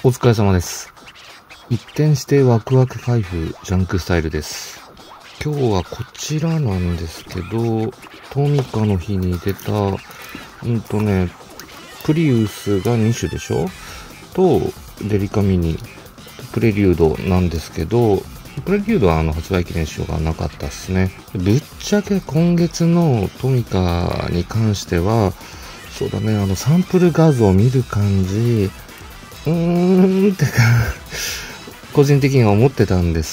お疲れ様です。一転してワクワク5ジャンクスタイルです。今日はこちらなんですけど、トミカの日に出た、プリウスが2種でしょと、デリカミニ、プレリュードなんですけど、プレリュードは発売記念賞がなかったっすね。ぶっちゃけ今月のトミカに関しては、そうだね、サンプル画像を見る感じ、ってか、個人的には思ってたんです。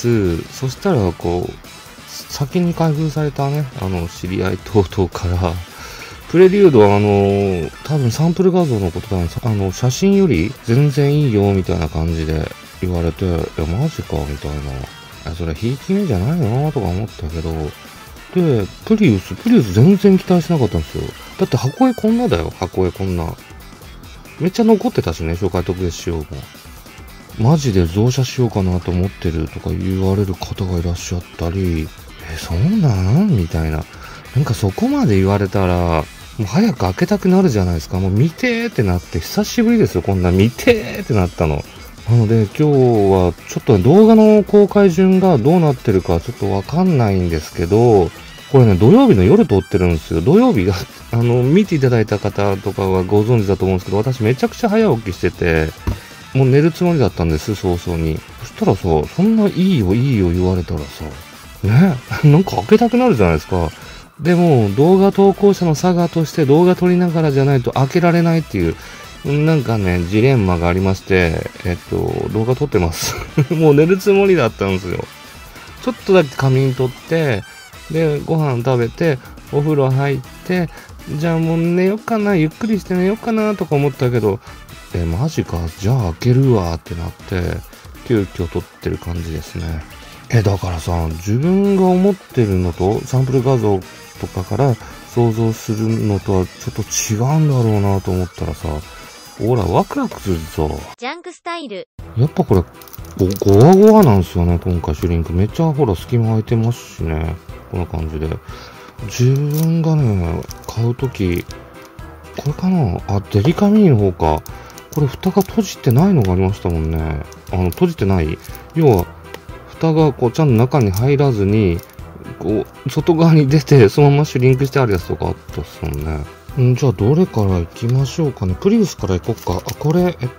そしたら、先に開封されたね、知り合い等々から、プレリュードは多分サンプル画像のことだね、写真より全然いいよ、みたいな感じで言われて、いや、マジか、みたいな。それ、ひいき目じゃないのとか思ったけど、で、プリウス全然期待しなかったんですよ。だって箱絵こんなだよ、箱絵こんな。めっちゃ残ってたしね、紹介特別仕様も。マジで増写しようかなと思ってるとか言われる方がいらっしゃったり、そうなんみたいな。なんかそこまで言われたら、もう早く開けたくなるじゃないですか。もう見てーってなって、久しぶりですよ、こんな見てーってなったの。なので今日はちょっと動画の公開順がどうなってるかちょっとわかんないんですけど、これね、土曜日の夜撮ってるんですよ。土曜日が、見ていただいた方とかはご存知だと思うんですけど、私めちゃくちゃ早起きしてて、もう寝るつもりだったんです、早々に。そしたらさ、そんないいよ言われたらさ、ね、なんか開けたくなるじゃないですか。でも、動画投稿者の差がとして動画撮りながらじゃないと開けられないっていう、なんかね、ジレンマがありまして、動画撮ってます。もう寝るつもりだったんですよ。ちょっとだけ仮眠撮って、で、ご飯食べて、お風呂入って、じゃあもう寝よっかな、ゆっくりして寝よっかな、とか思ったけど、マジか、じゃあ開けるわ、ってなって、急遽撮ってる感じですね。だからさ、自分が思ってるのと、サンプル画像とかから想像するのとはちょっと違うんだろうなと思ったらさ、ほら、ワクワクするぞ。 ジャンクスタイル。 やっぱこれ、ゴワゴワなんですよね、今回シュリンク。めっちゃほら、隙間空いてますしね。こんな感じで。自分がね、買うとき、これかなあ、デリカミニの方か。これ蓋が閉じてないのがありましたもんね。閉じてない要は、蓋がちゃんと中に入らずに、外側に出て、そのままシュリンクしてあるやつとかあったっすもんね。じゃあどれから行きましょうかね。プリウスから行こっか。これ、って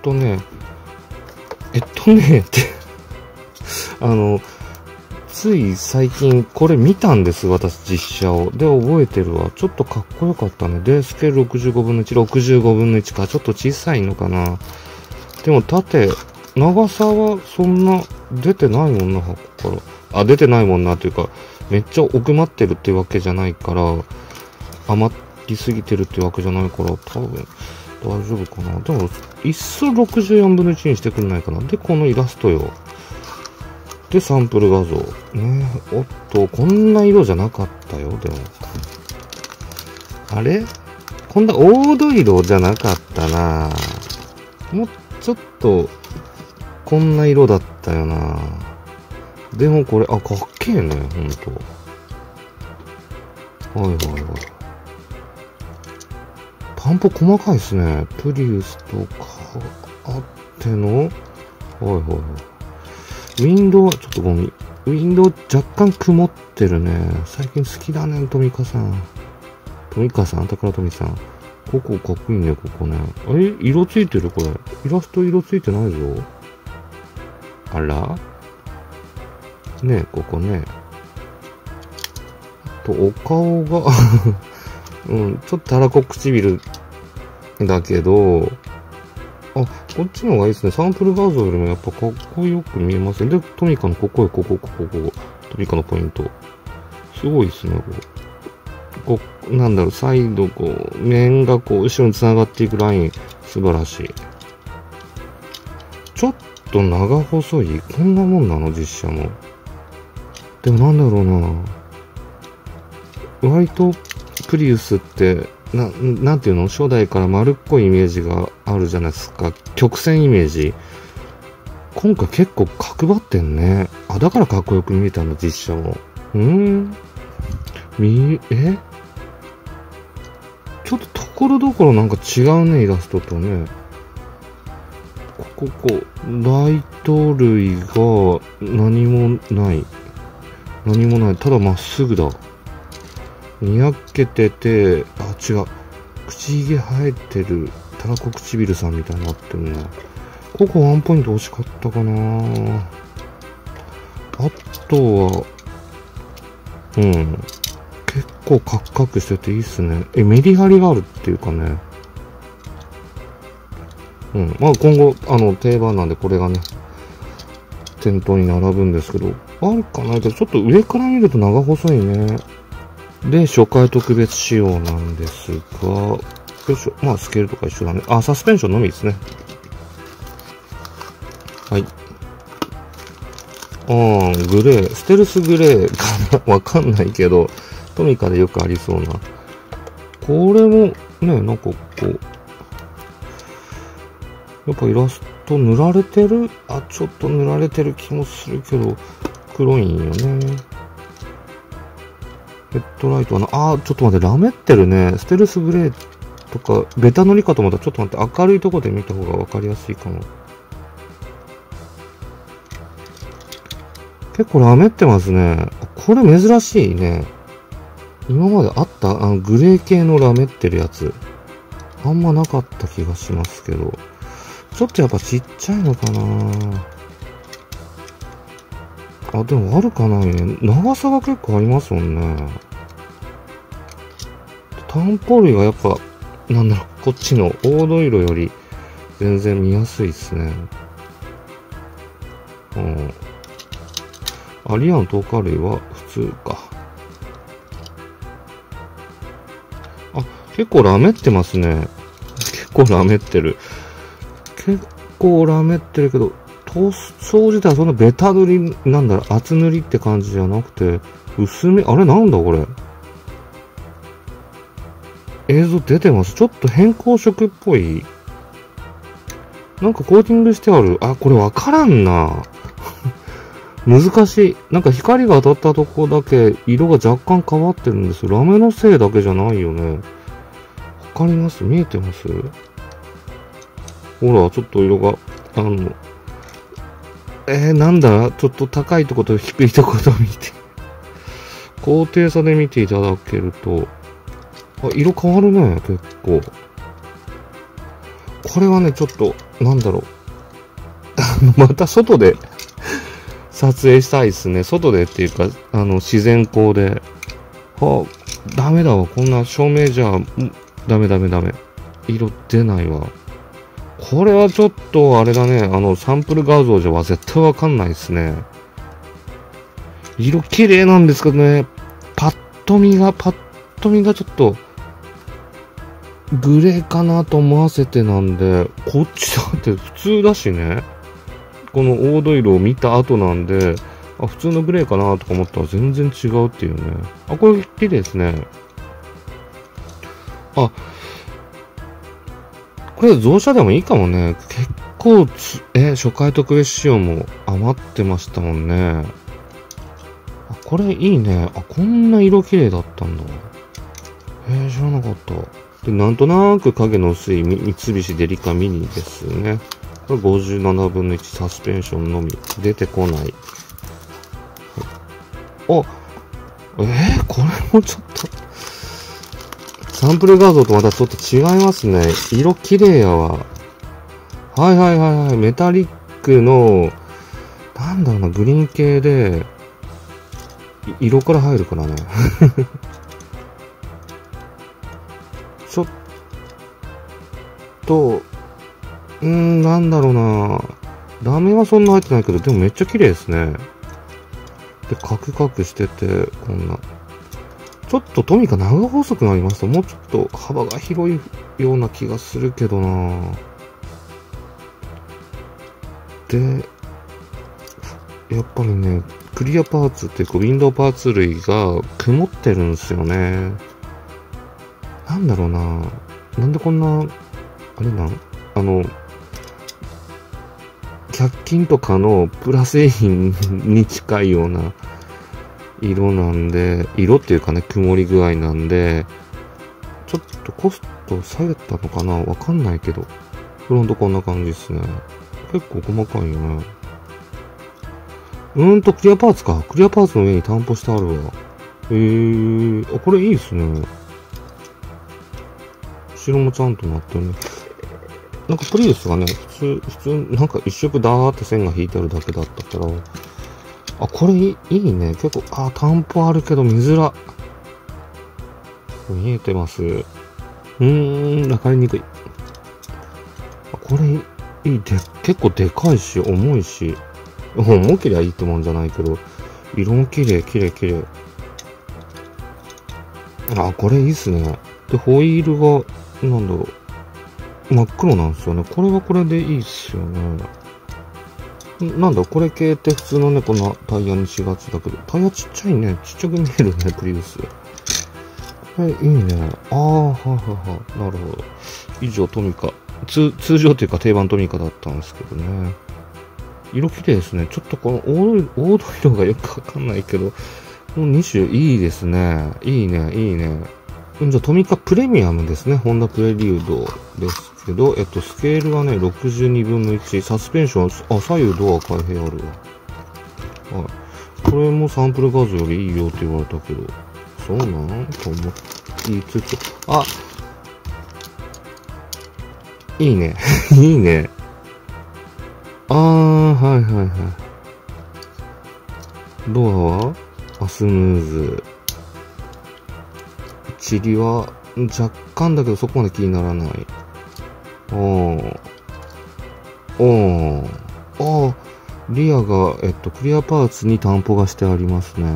つい最近これ見たんです、私実写を。で、覚えてるわ。ちょっとかっこよかったね。で、スケール65分の1、65分の1か。ちょっと小さいのかな。でも長さはそんな出てないもんな、箱から。出てないもんなっていうか、めっちゃ奥まってるってわけじゃないから、余りすぎてるってわけじゃないから、多分大丈夫かな。でも、いっそ64分の1にしてくんないかな。で、このイラストよ。で、サンプル画像。ねおっと、こんな色じゃなかったよ、でも。あれこんな黄土色じゃなかったなもうちょっと、こんな色だったよなでもこれ、かっけえね、ほんと。はいはいはい。パンポ細かいっすね。プリウスとかあっての、はいはいはい。ウィンドウ、ちょっとごめん。ウィンドウ若干曇ってるね。最近好きだね、トミカさん。トミカさん、宝トミさん。ここかっこいいね、ここね。色ついてるこれ。イラスト色ついてないぞ。あらねここね。お顔がちょっとたらこ唇だけど、こっちの方がいいですね。サンプル画像よりもやっぱかっこよく見えますね。で、トミカのここ。トミカのポイント。すごいですね、なんだろう、サイド、面が後ろに繋がっていくライン、素晴らしい。ちょっと長細いこんなもんなの、実写も。でもなんだろうな。割と、プリウスって、なんていうの初代から丸っこいイメージがあるじゃないですか。曲線イメージ。今回結構角張ってんね。だからかっこよく見えたんだ、実写も。ちょっとところどころなんか違うね、イラストとね。こここ、ライト類が何もない。何もない。ただまっすぐだ。にやけてて、あ、違う。口ひげ生えてる、たらこ唇さんみたいになってるな。ここワンポイント惜しかったかな。あとは、うん。結構カクカクしてていいっすね。メリハリがあるっていうかね。うん。まあ今後、定番なんでこれがね、店頭に並ぶんですけど、あるかないけど、ちょっと上から見ると長細いね。で、初回特別仕様なんですが、よいしょ。まあスケールとか一緒だね。あ、サスペンションのみですね。はい。グレー。ステルスグレーかなわかんないけど、トミカでよくありそうな。これも、ね、なんかこう、やっぱイラスト塗られてる？あ、ちょっと塗られてる気もするけど、黒いんよね。ヘッドライトはな、ちょっと待って、ラメってるね。ステルスグレーとか、ベタ塗りかと思ったら、ちょっと待って、明るいとこで見た方がわかりやすいかも。結構ラメってますね。これ珍しいね。今まであったグレー系のラメってるやつ。あんまなかった気がしますけど。ちょっとやっぱちっちゃいのかな。あ、でも悪かないね。長さが結構ありますもんね。担保類がやっぱ、なんだろう、こっちの黄土色より全然見やすいっすね。うん。アリアン透過類は普通か。あ、結構ラメってますね。結構ラメってる。結構ラメってるけど、塗装自体はそんなベタ塗り、なんだろう、厚塗りって感じじゃなくて、薄め、あれなんだこれ。映像出てます。ちょっと変更色っぽい。なんかコーティングしてある。あ、これわからんな。難しい。なんか光が当たったとこだけ色が若干変わってるんですよ。ラメのせいだけじゃないよね。わかります？見えてます？ほら、ちょっと色が、なんだ？ちょっと高いとこと低いとこと見て。高低差で見ていただけると、色変わるね、結構。これはね、ちょっと、なんだろう。また外で撮影したいですね。外でっていうか、自然光で。ダメだわ。こんな照明じゃ、ダメ。色出ないわ。これはちょっと、あれだね。サンプル画像じゃは絶対わかんないですね。色綺麗なんですけどね。パッと見がちょっと、グレーかなと思わせてなんで、こっちだって普通だしね。この黄土色を見た後なんで、普通のグレーかなとか思ったら全然違うっていうね。これ綺麗ですね。これ増車でもいいかもね。結構初回特別仕様も余ってましたもんね。これいいね。こんな色綺麗だったんだ。知らなかった。で、なんとなく影の薄い三菱デリカミニですね。これ57分の1サスペンションのみ。出てこない。これもちょっと、サンプル画像とまたちょっと違いますね。色綺麗やわ。はい。メタリックの、なんだろうな、グリーン系で、色から入るからね。ちょっと、なんだろうな。ラメはそんな入ってないけど、でもめっちゃ綺麗ですね。で、カクカクしてて、こんな。ちょっとトミカ長細くなりました。もうちょっと幅が広いような気がするけどな。で、やっぱりね、クリアパーツっていうか、ウィンドウパーツ類が曇ってるんですよね。なんだろうな。なんでこんな、あれなん100均とかのプラ製品に近いような色なんで、色っていうかね、曇り具合なんで、ちょっとコスト下げたのかなわかんないけど、フロントこんな感じですね。 結構細かいよね。クリアパーツか。クリアパーツの上に担保してあるわ。これいいっすね。後ろもちゃんとなってるね。なんかプリウスがね、普通、なんか一色ダーって線が引いてあるだけだったから。これいいね。結構、担保あるけど見づら。見えてます。わかりにくい。これいい。結構でかいし、重いし。重けりゃいいってもんじゃないけど、色も綺麗。これいいっすね。で、ホイールが、なんだろう。真っ黒なんですよね。これはこれでいいっすよね。なんだ、これ系って普通のね、このタイヤにしがちだけど、タイヤちっちゃいね。ちっちゃく見えるね、プリウス。これいいね。なるほど。以上、トミカ。通常というか定番トミカだったんですけどね。色綺麗ですね。ちょっとこの黄土色がよくわかんないけど、この2種いいですね。いいね。じゃあトミカプレミアムですね。ホンダプレリュードですけど、スケールがね、62分の1。サスペンション、左右ドア開閉あるわ。はい。これもサンプル画像よりいいよって言われたけど、そうなんと思いつつ、いいね。いいね。はい。ドアはスムーズ。チリは若干だけどそこまで気にならない。リアが、クリアパーツに担保がしてありますね。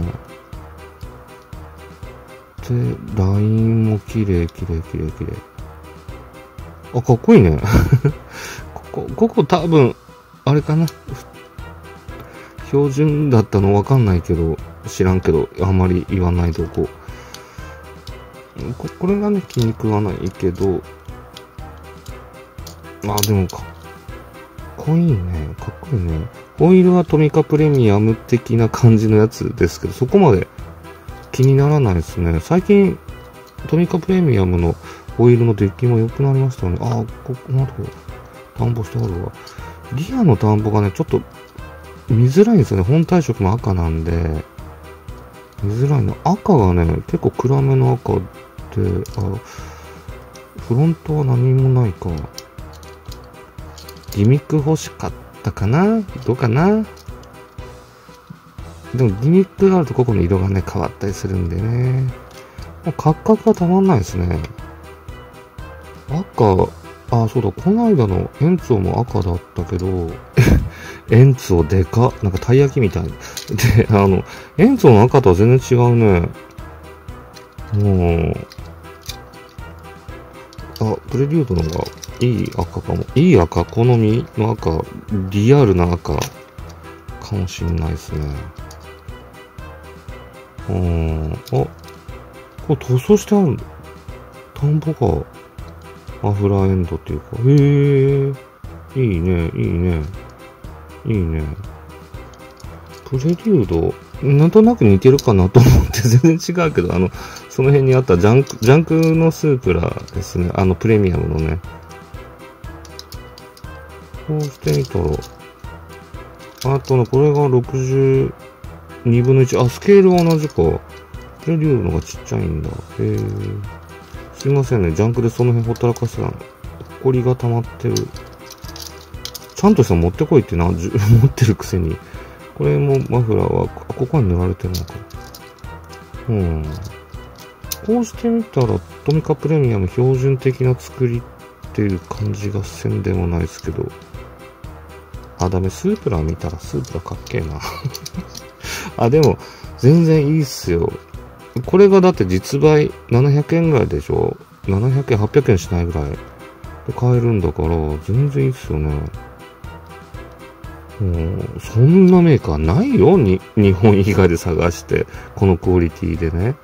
で、ラインも綺麗。かっこいいね。ここ多分、あれかな。標準だったのわかんないけど、知らんけど、あんまり言わないとこ。これがね、気に食わないけど、でもかっこいいね。ホイールはトミカプレミアム的な感じのやつですけど、そこまで気にならないですね。最近、トミカプレミアムのホイールのデッキも良くなりましたよね。このとこ、担保してあるわ。リアの担保がね、ちょっと見づらいんですよね。本体色も赤なんで、見づらいな。赤がね、結構暗めの赤で、フロントは何もないか。ギミック欲しかったかな？どうかな？でもギミックがあるとここの色がね、変わったりするんでね。価格がたまんないですね。赤、そうだ、この間のエンツォも赤だったけど、エンツォでかっ。なんかたい焼きみたい。で、エンツォの赤とは全然違うね。プレリュードの方がいい赤かも。いい赤、好みの赤、リアルな赤かもしんないですね。これ塗装してあるんだ。田んぼか。マフラーエンドっていうか。いいね。プレリュード、なんとなく似てるかなと思って全然違うけど、その辺にあったジャンクのスープラですね。プレミアムのね。こうしてみたら、これが62分の1。スケールは同じか。プレリュードの方がちっちゃいんだ。すいませんね。ジャンクでその辺ほったらかしてたの。ほこりが溜まってる。ちゃんとしたの持ってこいって持ってるくせに。これもマフラーは、ここに塗られてるのか。こうしてみたら、トミカプレミアム標準的な作りっていう感じがせんでもないですけど。ダメ。スープラ見たらスープラかっけえな。でも、全然いいっすよ。これがだって実売700円ぐらいでしょ？ 700 円、800円しないぐらいで買えるんだから、全然いいっすよね。そんなメーカーないよ。日本以外で探して、このクオリティでね。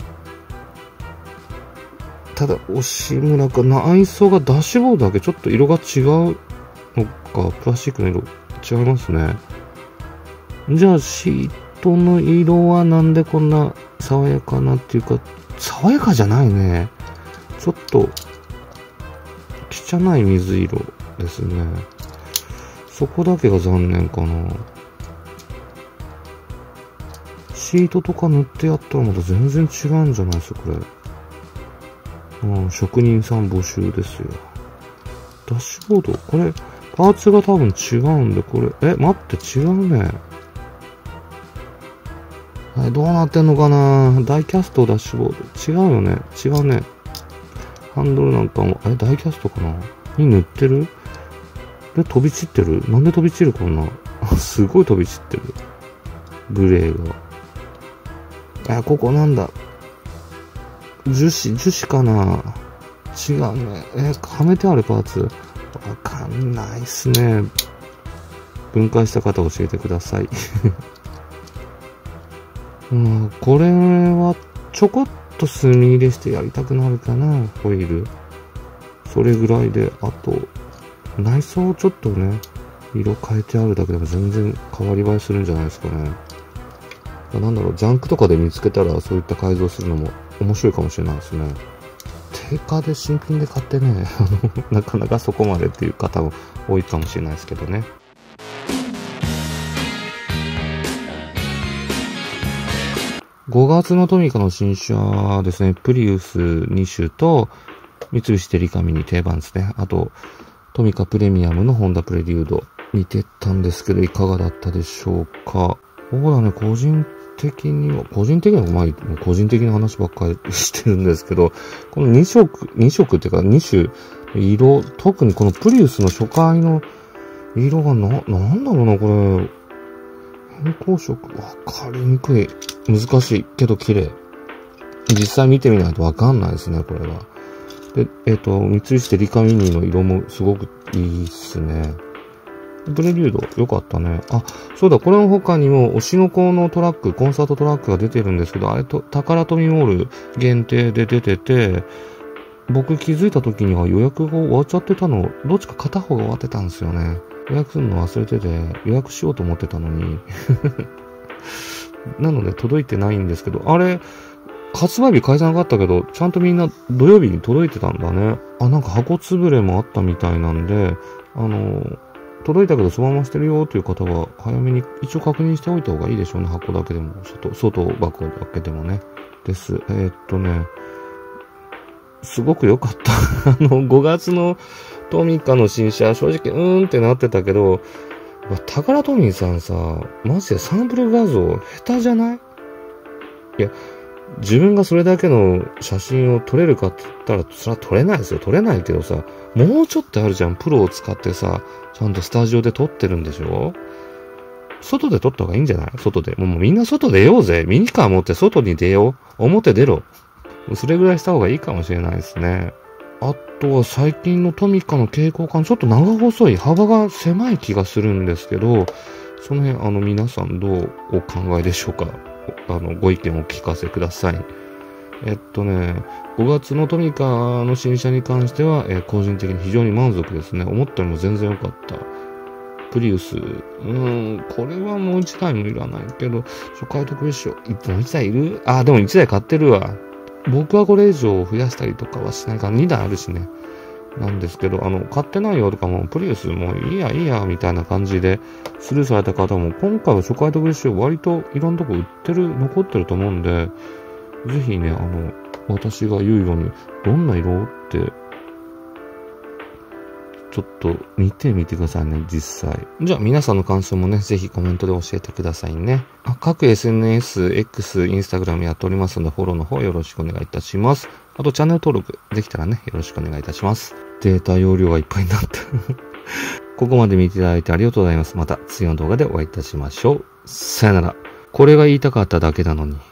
ただ、押村か内装がダッシュボードだけちょっと色が違うのか、プラスチックの色違いますね。じゃあ、シートの色はなんでこんな爽やかなっていうか、爽やかじゃないね。ちょっと、汚い水色ですね。 そこだけが残念かな。シートとか塗ってやったらまた全然違うんじゃないですか、これ。職人さん募集ですよ。ダッシュボード、これ、パーツが多分違うんで、これ、待って、違うね。どうなってんのかな。ダイキャストダッシュボード。違うよね。違うね。ハンドルなんかも、ダイキャストかなに塗ってる？で、飛び散ってる？なんで飛び散るこんな。すごい飛び散ってる。ブレーが。ここなんだ。樹脂かな。違うね。はめてあるパーツ。わかんないっすね。分解した方教えてください。これはちょこっと墨入れしてやりたくなるかな、ホイール。それぐらいで、あと、内装をちょっとね、色変えてあるだけでも全然変わり映えするんじゃないですかね。なんだろう、ジャンクとかで見つけたらそういった改造するのも面白いかもしれないですね。定価で新品で買ってね、なかなかそこまでっていう方も多いかもしれないですけどね。5月のトミカの新車ですね、プリウス2種と、三菱デリカミニ定番ですね。あと、トミカプレミアムのホンダプレリュード見てったんですけど、いかがだったでしょうか。そうだね、個人的には、個人的な話ばっかりしてるんですけど、この2色っていうか2種、色、特にこのプリウスの初回の色がなんだろうな、これ。変更色、わかりにくい。難しいけど綺麗。実際見てみないとわかんないですね、これは。で、三菱デリカミニの色もすごくいいっすね。プレリュード、よかったね。そうだ、これの他にも、推しの子のトラック、コンサートトラックが出てるんですけど、あれと、タカラトミモール限定で出てて、僕気づいた時には予約が終わっちゃってたの、どっちか片方が終わってたんですよね。予約するの忘れてて、予約しようと思ってたのに。なので届いてないんですけど、あれ、発売日書いてなかったけど、ちゃんとみんな土曜日に届いてたんだね。なんか箱潰れもあったみたいなんで、届いたけどそのまましてるよという方は、早めに一応確認しておいた方がいいでしょうね。箱だけでも、外箱だけでもね。です。すごく良かった。5月のトミカの新車、正直、ってなってたけど、タカラトミーさんさ、マジでサンプル画像下手じゃない？いや、自分がそれだけの写真を撮れるかって言ったら、それは撮れないですよ。撮れないけどさ、もうちょっとあるじゃん。プロを使ってさ、ちゃんとスタジオで撮ってるんでしょ？外で撮った方がいいんじゃない？外で。もうみんな外出ようぜ。ミニカー持って外に出よう。表出ろ。それぐらいした方がいいかもしれないですね。あとは最近のトミカの蛍光管、ちょっと長細い、幅が狭い気がするんですけど、その辺、皆さんどうお考えでしょうか？ご意見をお聞かせください。5月のトミカの新車に関しては、個人的に非常に満足ですね。思ったよりも全然良かった。プリウス、これはもう1台もいらないけど、初回特別賞、もう1台いる？でも1台買ってるわ。僕はこれ以上増やしたりとかはしないから2台あるしね。なんですけど、買ってないよとかも、プリウスもういいや、みたいな感じで、スルーされた方も、今回は初回特別賞割といろんなとこ残ってると思うんで、ぜひね、私が言うように、どんな色って、ちょっと見てみてくださいね、実際。じゃあ皆さんの感想もね、ぜひコメントで教えてくださいね。各 SNS、X、Instagram やっておりますので、フォローの方よろしくお願いいたします。あとチャンネル登録できたらね、よろしくお願いいたします。データ容量がいっぱいになった。ここまで見ていただいてありがとうございます。また次の動画でお会いいたしましょう。さよなら。これが言いたかっただけなのに。